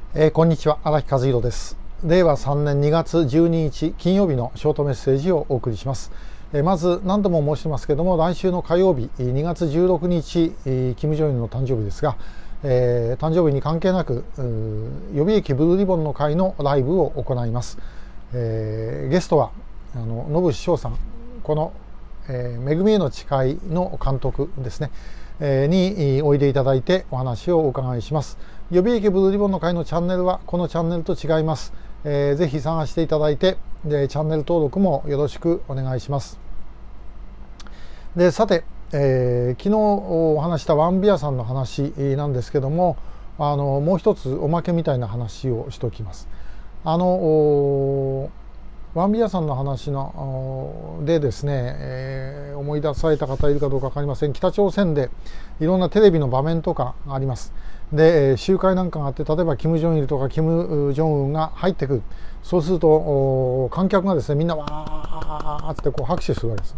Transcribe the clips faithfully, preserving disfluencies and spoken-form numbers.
えー、こんにちは、荒木和弘です。れいわさんねんにがつじゅうににち金曜日のショートメッセージをお送りします。えー、まず何度も申してますけども、来週の火曜日にがつじゅうろくにち、金正恩の誕生日ですが、えー、誕生日に関係なく予備役ブルーリボンの会のライブを行います。えー、ゲストはあのノブ師匠さん、この、えー、恵みへの誓いの監督ですね、えー、においでいただいてお話をお伺いします。予備役ブルーリボンの会のチャンネルはこのチャンネルと違います。えー、ぜひ探していただいて、でチャンネル登録もよろしくお願いします。でさて、えー、昨日お話したワンビアさんの話なんですけども、あのもう一つおまけみたいな話をしておきます。あのワンビアさんの話のでですね、えー、思い出された方いるかどうか分かりません。北朝鮮でいろんなテレビの場面とかあります。で集会なんかがあって、例えばキム・ジョンイルとかキム・ジョンウンが入ってくる。そうすると観客がですね、みんなわーってこう拍手するわけです。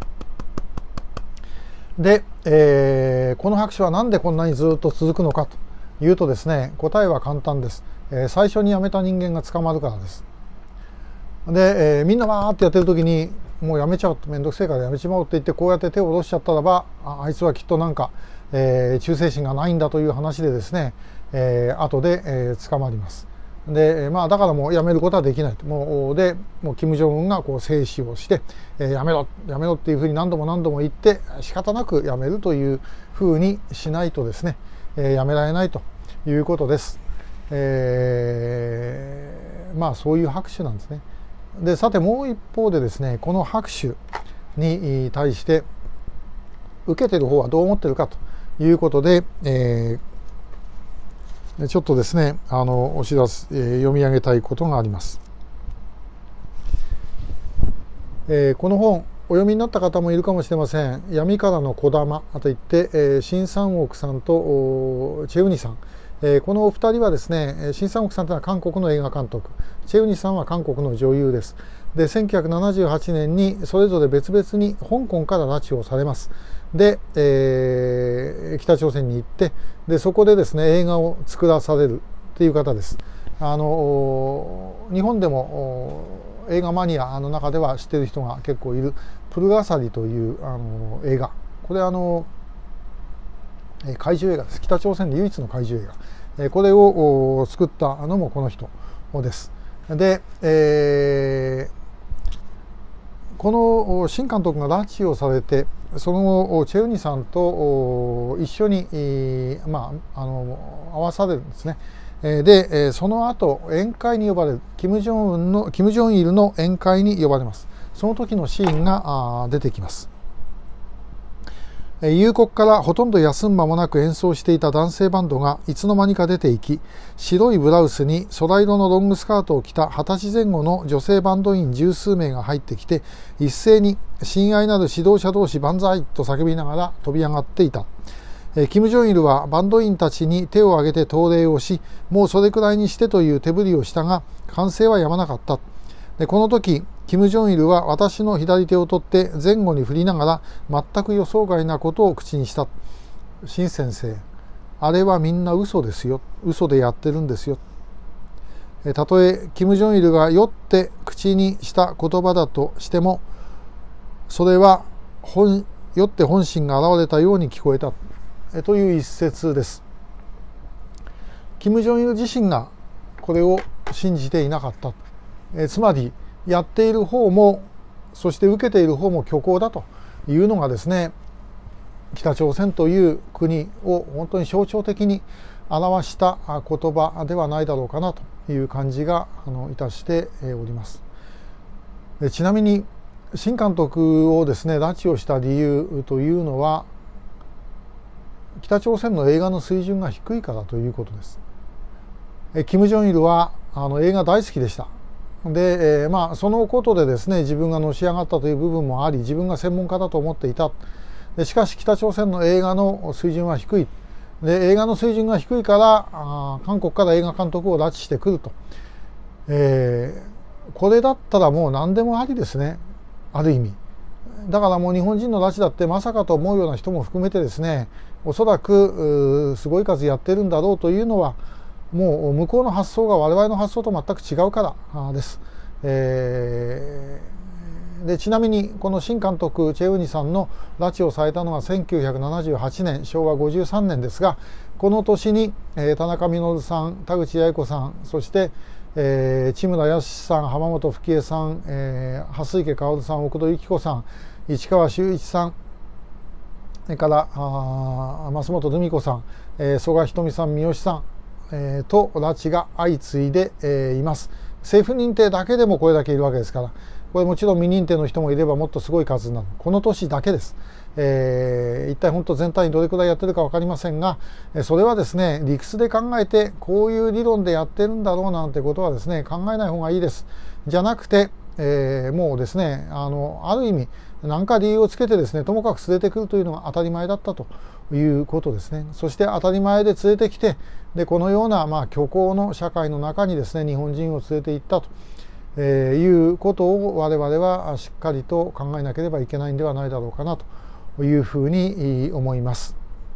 で、えー、この拍手は何でこんなにずっと続くのかというとですね、答えは簡単です。えー、最初に辞めた人間が捕まるからです。で、えー、みんなわーってやってる時にもうやめちゃうと、めんどくせえからやめちまおうって言って、こうやって手を下ろしちゃったらば、 あ, あいつはきっとなんか、えー、忠誠心がないんだという話でですね、えー、後で、えー、捕まります。で、まあ、だからもうやめることはできないと。もうでもう金正恩がこう制止をして、えー、やめろやめろっていうふうに何度も何度も言って仕方なくやめるというふうにしないとですね、えー、やめられないということです。えー、まあそういう拍手なんですね。でさて、もう一方でですね、この拍手に対して受けてる方はどう思ってるかということで、えー、ちょっとですね、あのお知らせ、えー、読み上げたいことがあります。えー、この本お読みになった方もいるかもしれません。闇からの小玉といって、えー、新三億さんとチェウニさん、えー、このお二人はですね、新三億さんというのは韓国の映画監督、チェウニさんは韓国の女優です。でせんきゅうひゃくななじゅうはちねんにそれぞれ別々に香港から拉致をされます。で、えー、北朝鮮に行って、でそこでですね映画を作らされるという方です。あの日本でも映画マニアの中では知っている人が結構いるプルガサリというあの映画、これあの怪獣映画です。北朝鮮で唯一の怪獣映画、これを作ったのもこの人です。で、えー、この新監督が拉致をされて、その後チェウニさんと一緒に、まあ、あの会わされるんですね。でその後宴会に呼ばれる、キム・ジョンウンのキム・ジョンイルの宴会に呼ばれます。その時のシーンが出てきます。夕刻からほとんど休む間もなく演奏していた男性バンドがいつの間にか出ていき、白いブラウスに空色のロングスカートを着たはたちぜん後の女性バンド員十数名が入ってきて、一斉に親愛なる指導者同士万歳と叫びながら飛び上がっていた。キム・ジョンイルはバンド員たちに手を挙げて頭礼をし、もうそれくらいにしてという手振りをしたが、歓声はやまなかった。でこの時キム・ジョンイルは私の左手を取って前後に振りながら全く予想外なことを口にした。新先生、あれはみんな嘘ですよ。嘘でやってるんですよ。たとえキム・ジョンイルが酔って口にした言葉だとしても、それは本酔って本心が現れたように聞こえたという一節です。キム・ジョンイル自身がこれを信じていなかった。えつまりやっている方も、そして受けている方も虚構だというのがですね、北朝鮮という国を本当に象徴的に表した言葉ではないだろうかなという感じがあのいたしております。でちなみに新監督をですね拉致をした理由というのは、北朝鮮の映画の水準が低いからということです。キム・ジョンイルはあの映画大好きでした。で、えー、まあそのことでですね、自分がのし上がったという部分もあり、自分が専門家だと思っていた。でしかし北朝鮮の映画の水準は低い。で映画の水準が低いからあ韓国から映画監督を拉致してくると、えー、これだったらもう何でもありですね、ある意味。だからもう日本人の拉致だってまさかと思うような人も含めてですね、おそらくすごい数やってるんだろうというのはもう向こうの発想が我々の発想と全く違うからです。えー、でちなみにこの新監督チェ・ウニさんの拉致をされたのはせんきゅうひゃくななじゅうはちねん、しょうわごじゅうさんねんですが、この年に、えー、田中稔さん、田口八重子さん、そして、えー、千村康さん、浜本富貴恵さん、えー、蓮池薫さん、奥戸由紀子さん、市川修一さん、それからあ増本留美子さん、えー、曽我ひとみさん、三好さん、えー、と拉致が相次いで、えー、います。政府認定だけでもこれだけいるわけですから、これもちろん未認定の人もいればもっとすごい数になる。この年だけです。えー、一体本当全体にどれくらいやってるか分かりませんが、それはですね、理屈で考えてこういう理論でやってるんだろうなんてことはですね、考えない方がいいです。じゃなくて、えー、もうですね、あのある意味何か理由をつけてですね、ともかく連れてくるというのが当たり前だったということですね。そして当たり前で連れてきて、でこのようなまあ虚構の社会の中にですね、日本人を連れて行ったと、えー、いうことを我々はしっかりと考えなければいけないんではないだろうかなというふうに思います。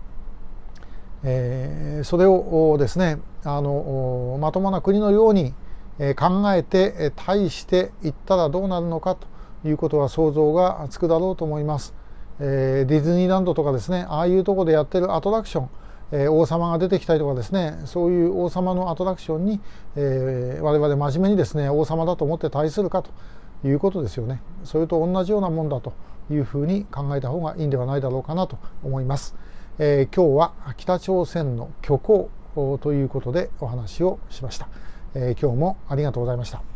えー、それをですね、あのまともな国のように考えて対していったらどうなるのかということは想像がつくだろうと思います。えー、ディズニーランドとかですね、ああいうところでやってるアトラクション、えー、王様が出てきたりとかですね、そういう王様のアトラクションに、えー、我々真面目にですね、王様だと思って対するかということですよね。それと同じようなもんだというふうに考えた方がいいんではないだろうかなと思います。えー、今日は北朝鮮の虚構ということでお話をしました。えー、今日もありがとうございました。